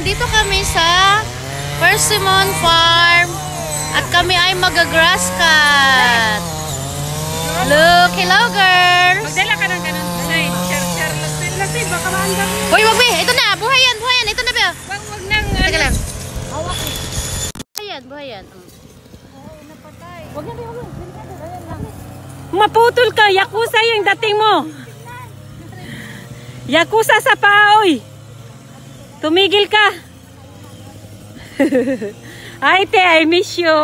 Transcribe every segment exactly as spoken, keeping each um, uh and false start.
nandito kami sa Persimmon Farm at kami ay mag-grass cut. Look, hello girls! Magdala ka ng ganun. Ay, share, share. Lasay, baka maandang yun. Uy, wag be! Ito na! Buhay yan! Buhay yan! Ito na be! Wag, wag nang... Teka lang. Hawak eh. Buhay yan! Buhay yan! Oo, napatay. Wag yan! Wag yan! Ayan lang. Maputol ka! Yakuza yung dating mo! Yakuza sa paoy! Tumigil ka! Ay, te, I miss you!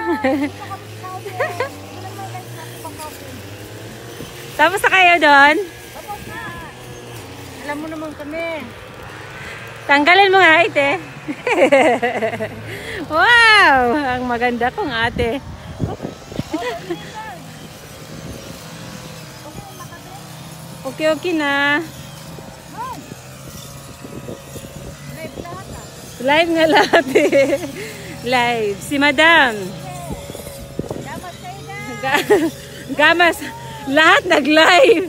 Tapos na kayo doon? Alam mo naman kami. Tanggalin mo nga, ate. Wow! Ang maganda kong ate. Okay, okay na. Live nga lahat eh. Live. Si Madam. Gamas. Lahat nag-live.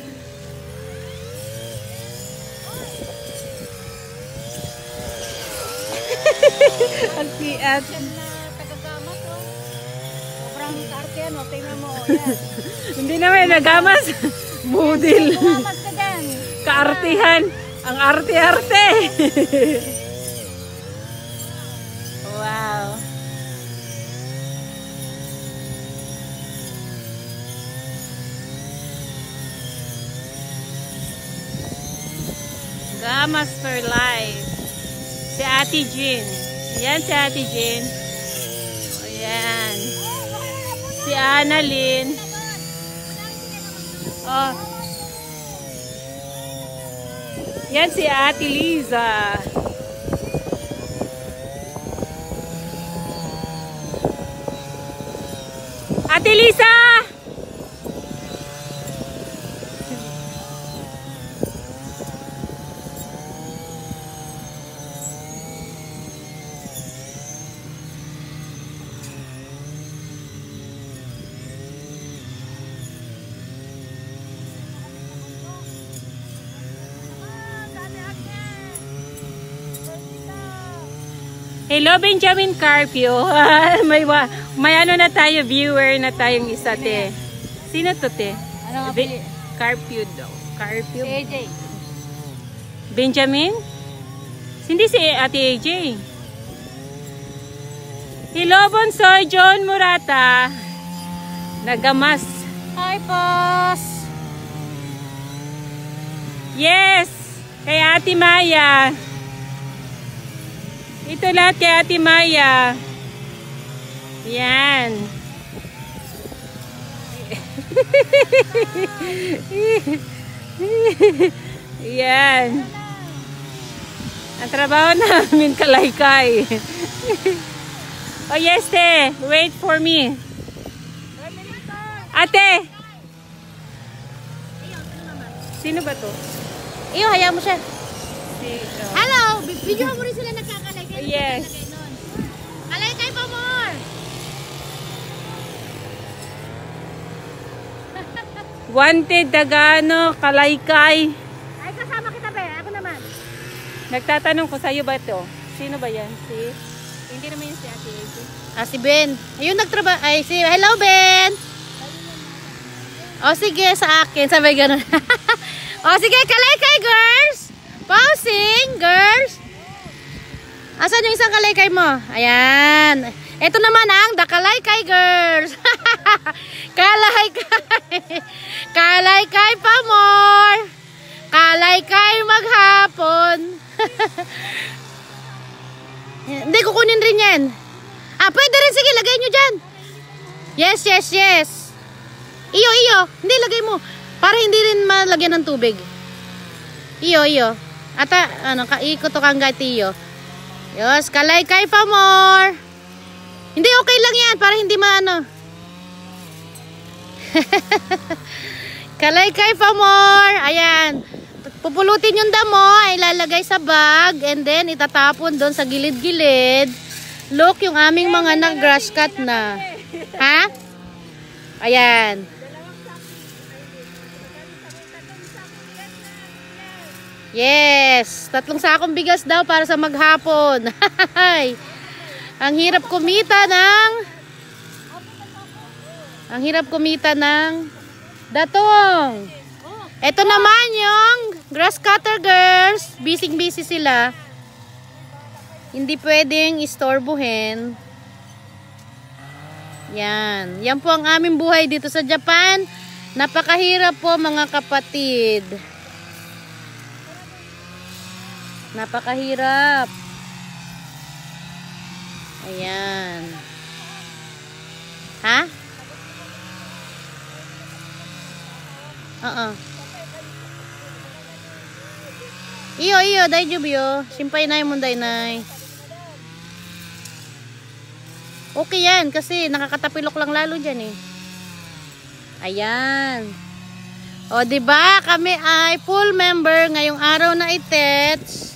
Ang piat. Taga-gamas oh. Sobrang karte yan oh. Tingnan mo. Hindi naman nagamas. Budil. Gamas ka dyan. Kaartihan. Ang arte-arte. Wow. Gamas for life. Si Ate Jean. Yan si Ate Jean. Ayan. Si Annalyn. Oh. Yan si Ate Liza. Ate Lisa! Hello, Benjamin Carpio. may, wa, may ano na tayo, viewer na tayong isa, te. Sino to, te? Ano nga Be Carpio daw. Carpio. Si A J. Benjamin? Hindi si Ate A J. Hello, Bonsoy John Murata. Nagamas. Hi, boss. Yes! Kay Ate Maya. Ito lahat kay Ate Maya. Yan. Yan. Ang trabaho namin kalaykay. Oh yes, te. Wait for me. Ate! Sino ba to? Iyo, hayaan mo siya. Si, oh. Hello! Video mo rin sila nagkakalaykay. Yes. Kalaykay pa more! Wanted Dagano, Kalaykay. Ay, kasama kita be. Ako naman. Nagtatanong ko sa'yo ba ito? Sino ba yan? Si? Hindi naman yun si Ate A J. Ah, si Ben. Ayun, nagtrabaho. Ay, si... Hello, Ben! O, sige, sa akin. Sabay ganun. O, sige, kalaykay, girls! Pausing, girls! Asan yung isang kalaykay mo? Ayan. Ito naman ang The Kalaykay Girls. Kalaykay. Kalaykay pa more. Kalaykay maghapon. Hindi, kukunin rin yan. Ah, pwede rin. Sige, lagay nyo dyan. Yes, yes, yes. Iyo, iyo. Hindi, lagay mo. Para hindi rin malagyan ng tubig. Iyo, iyo. Ata, ano, kaikot to kang gatiyo. Yos, kalaykay pa more. Hindi, okay lang yan. Para hindi maano. Kalaykay pa more. Ayan. Pupulutin yung damo. Ay lalagay sa bag. And then, itatapon doon sa gilid-gilid. Look, yung aming mga nag-grass cut na. Ha? Ayan. Yes, tatlong sakong bigas daw para sa maghapon. Ang hirap kumita ng Ang hirap kumita ng datong. Ito naman yung grass cutter girls. Busy-busy sila. Hindi pwedeng istorbohin. Yan. Yan po ang aming buhay dito sa Japan. Napakahirap po mga kapatid. Napakahirap. Ayan. Ha? Oo. Iyo, iyo, daijoubu yo. Shimpay nai mo, dainay. Okay yan, kasi nakakatapilok lang lalo dyan eh. Ayan. O, diba? Kami ay full member ngayong araw na itets.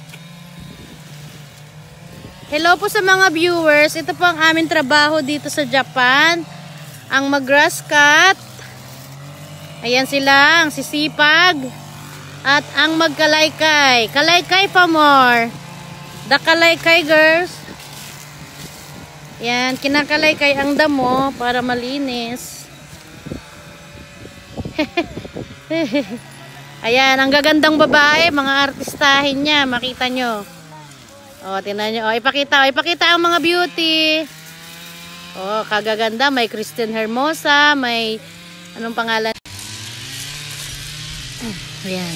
Hello po sa mga viewers. Ito po ang aming trabaho dito sa Japan. Ang mag-grass cut. Ayan sila, ang sisipag. At ang magkalaykay. Kalaykay pa more. The kalaykay girls. Ayan, kinakalaykay ang damo para malinis. Ayan, ang gagandang babae, mga artistahin niya, makita nyo. O, tingnan nyo. O, ipakita. O, ipakita ang mga beauty. O, kagaganda. May Kristen Hermosa. May, anong pangalan? Ayan.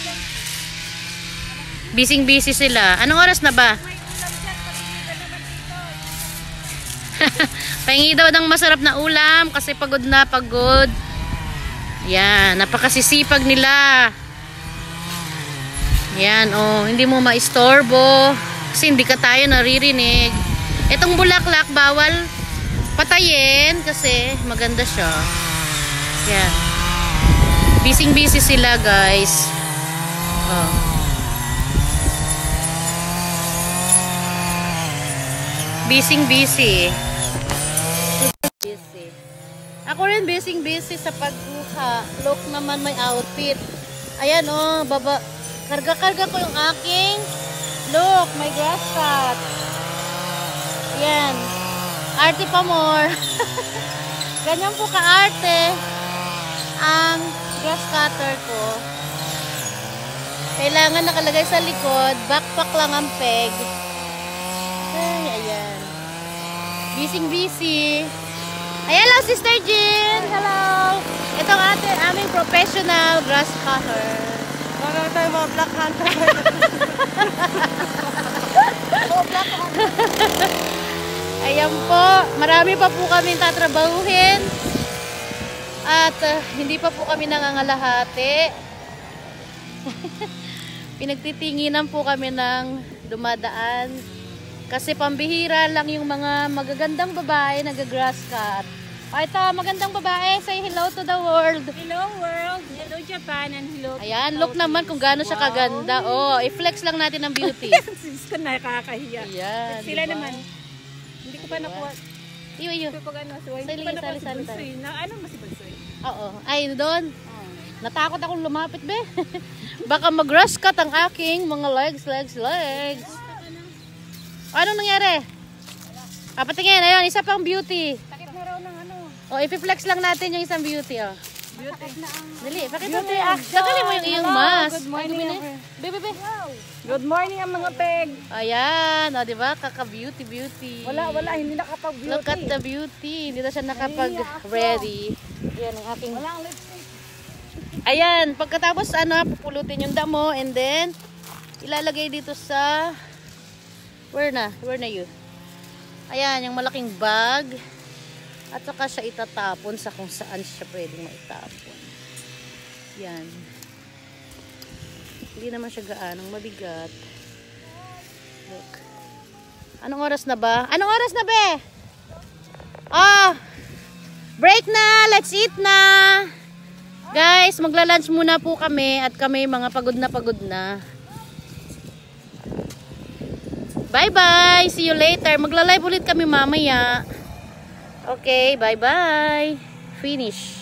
Busy-busy sila. Anong oras na ba? Pahingi daw ng masarap na ulam kasi pagod na pagod. Yan, napakasisipag nila. Yan, oh, hindi mo maistorbo kasi hindi ka tayo naririnig. Itong bulaklak bawal patayin kasi maganda siya. Yan. Busy-busy sila, guys. Oh. Busy-busy. Busy. Ako rin busy-busy sa pagkuha. Look naman may outfit. Ayan oh, baba. Karga-karga ko yung aking look, may grass cut. Ayan. Arte pa more. Ganyan po ka-arte ang grass cutter ko. Kailangan nakalagay sa likod. Backpack lang ang peg. Ay, ayan. Busy-busy. Ay, hello, Sister Jean. Hello. Ito ang ating aming professional grass cutter. Parang tayo mga black hunter. Oh, black hunter. Ayan po. Marami pa po kami tatrabahuhin. At uh, hindi pa po kami nangangalahati. Pinagtitinginan po kami ng dumadaan. Kasi pambihira lang yung mga magagandang babae nag-grass cut. O ito, magandang babae. Say hello to the world. Hello world. Hello Japan and hello. Ayan, look naman kung gaano siya kaganda. Oh, i-flex lang natin ang beauty. Sis ko nakakahiya. Ayan, Sila diba? naman. Hindi ko pa Diba? nakuha. Iyo, iyo. Pag ano, so, hindi Sali, ko pa nakuha sali, si sali, Bulsoy. Na, ano ba si Bulsoy? Oo. Ay, doon. Oh. Natakot akong lumapit, be. Baka mag-grass cut ang aking mga legs, legs, legs. Ano nangyari? Ah, patingin. Ayun, isa pang beauty. Sakit na raw ng ano. O, ipiflex lang natin yung isang beauty, oh. Beauty. Dali, pakita mo Beauty yun. action. Tagalin mo yung iyong Hello, mask. good morning, Ay, dumi na. everyone. Bebe, bebe. Good morning ang mga peg. Ayan, o, diba? Kaka-beauty, beauty. Wala, wala, hindi nakapag-beauty. Look at the beauty. Hindi na siya nakapag-ready. Ayan, ang aking... Walang lipstick. Ayan, pagkatapos, ano, pupulutin yung damo and then, ilalagay dito sa... Where na? Where na yun? Ayan, yung malaking bag. At saka siya itatapon sa kung saan siya pwedeng maitapon. Yan. Hindi naman siya gaanong mabigat. Look. Anong oras na ba? Anong oras na, be? Oh! Break na! Let's eat na! Guys, magla-lunch muna po kami at kami mga pagod na pagod na. Bye-bye! See you later. Magla-live ulit kami mamaya. Okay, bye-bye. Finish.